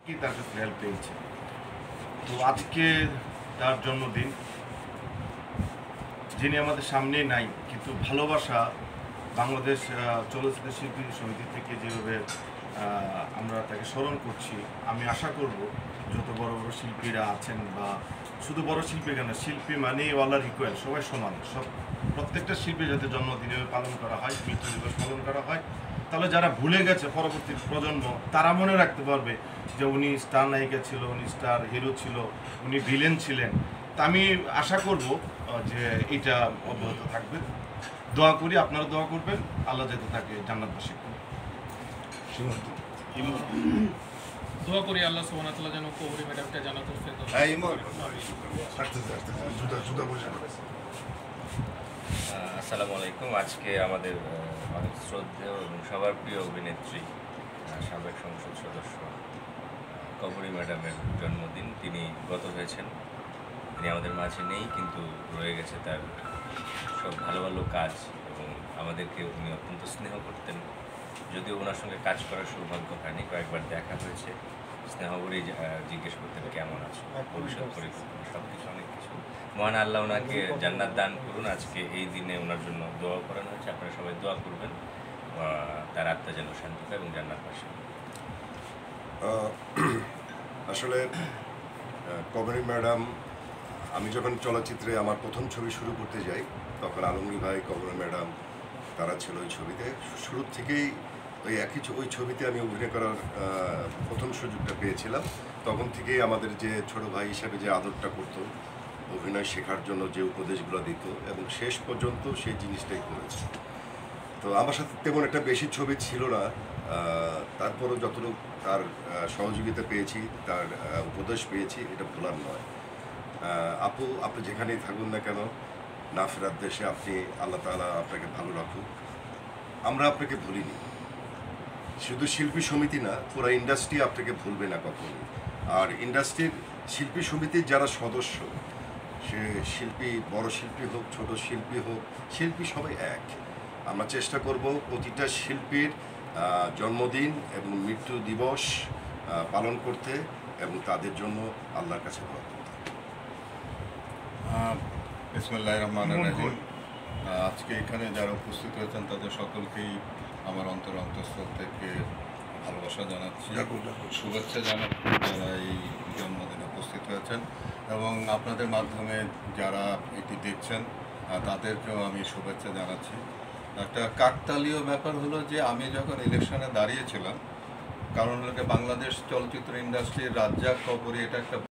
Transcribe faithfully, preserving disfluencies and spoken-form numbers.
কি তার কাছে হেল্প পেয়েছে। তো আজকে তার জন্মদিন, যিনি আমাদের সামনেই নাই, কিন্তু ভালোবাসা বাংলাদেশ চলচ্চিত্র শিল্পী সমিতি থেকে যেভাবে আমরা তাকে স্মরণ করছি, আমি আশা করব যত বড় বড় শিল্পীরা আছেন, বা শুধু বড় শিল্পী কেন, শিল্পী মানে ওয়ালার ইকুয়াল, সবাই সমান, সব প্রত্যেকটা শিল্পী যাতে জন্মদিনে পালন করা হয়, মৃত্যু দিবস পালন করা হয়, তাহলে যারা ভুলে গেছে পরবর্তী প্রজন্ম তারা মনে রাখতে পারবে যে উনি স্টার নায়িকা ছিল, উনি স্টার হিরো ছিল, উনি ভিলেন ছিলেন। তা আমি আশা করব যে এটা অব্যাহত থাকবে। দোয়া করি, আপনারা দোয়া করবেন, আল্লাহ যাতে তাকে জান্নাতবাসী করুন। দোয়া করি আল্লাহ সুবহানাহু ওয়া তাআলা যেন কবরী ম্যাডামকে জান্নাতুল ফেরদৌস। আসসালামু আলাইকুম। আজকে আমাদের অনেক শ্রদ্ধেয় এবং সবার প্রিয় অভিনেত্রী, সাবেক সংসদ সদস্য কবরী ম্যাডামের জন্মদিন। তিনি গত হয়েছেন, তিনি আমাদের মাঝে নেই, কিন্তু রয়ে গেছে তার সব ভালো ভালো কাজ, এবং আমাদেরকে উনি অত্যন্ত স্নেহ করতেন। যদিও ওনার সঙ্গে কাজ করার সৌভাগ্য হয়নি, কয়েকবার দেখা হয়েছে, স্নেহ করেই জিজ্ঞেস করতেন কেমন আছো, ভবিষ্যৎ পরিকল্পনা, সব কিছু অনেক কিছু। মহান আল্লাহ ওনাকে জান্নাত দান করুন। আজকে এই দিনে ওনার জন্য দোয়া করানো হয়েছে, আপনারা সবাই দোয়া করবেন, তার আত্মা যেন শান্তি পায় এবং জান্নাত পাশে। আসলে কবরী ম্যাডাম, আমি যখন চলচ্চিত্রে আমার প্রথম ছবি শুরু করতে যাই, তখন আলমগীর ভাই, কবরী ম্যাডাম তারা ছিল ওই ছবিতে। শুরু থেকেই ওই একই ওই ছবিতে আমি অভিনয় করার প্রথম সুযোগটা পেয়েছিলাম। তখন থেকেই আমাদের যে ছোট ভাই হিসেবে যে আদরটা করতো, অভিনয় শেখার জন্য যে উপদেশগুলো দিত, এবং শেষ পর্যন্ত সেই জিনিসটাই করেছে। তো আমার সাথে তেমন একটা বেশি ছবি ছিল না, তারপরও যতটুকু তার সহযোগিতা পেয়েছি, তার উপদেশ পেয়েছি, এটা ভোলার নয়। আপু, আপনি যেখানেই থাকুন না কেন, না ফেরার দেশে, আপনি আল্লাহ তাআলা আপনাকে ভালো রাখুক। আমরা আপনাকে ভুলিনি, শুধু শিল্পী সমিতি না, পুরো ইন্ডাস্ট্রি আপনাকে ভুলবে না কখনোই। আর ইন্ডাস্ট্রির শিল্পী সমিতির যারা সদস্য, সে শিল্পী, বড় শিল্পী হোক, ছোট শিল্পী হোক, শিল্পী সবাই এক। আমরা চেষ্টা করব প্রতিটা শিল্পীর জন্মদিন এবং মৃত্যু দিবস পালন করতে, এবং তাদের জন্য আল্লাহর কাছে দোয়া করতে। বিসমিল্লাহির রহমানির রহিম। আজকে এখানে যারা উপস্থিত হয়েছেন তাদের সকলকেই আমার অন্তর অন্তঃস্থল থেকে ভালোবাসা জানাচ্ছি, শুভেচ্ছা জানাচ্ছি যারা এই জন্মদিনে উপস্থিত হয়েছেন, এবং আপনাদের মাধ্যমে যারা এটি দেখছেন তাদেরকেও আমি শুভেচ্ছা জানাচ্ছি। একটা কাকতালীয় ব্যাপার হলো যে আমি যখন ইলেকশনে দাঁড়িয়েছিলাম, কারণ হলো বাংলাদেশ চলচ্চিত্র ইন্ডাস্ট্রির রাজ্জাক কবরী, এটা একটা